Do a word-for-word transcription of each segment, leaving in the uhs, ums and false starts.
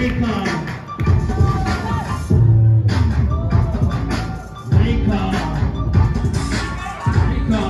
Raykon. Raykon. Raykon.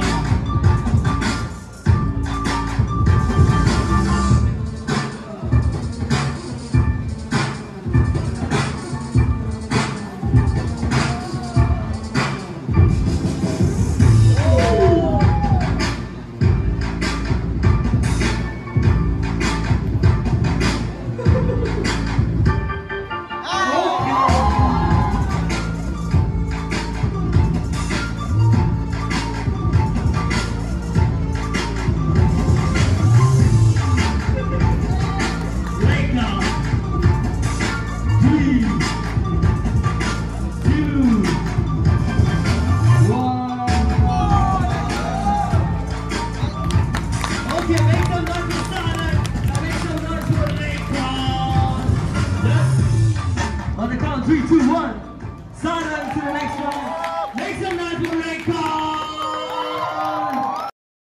Okay, make some noise for Saarang. Now make some noise for Raykon. Yes. On the count, three, two, one. Saarang to the next one. Make some noise.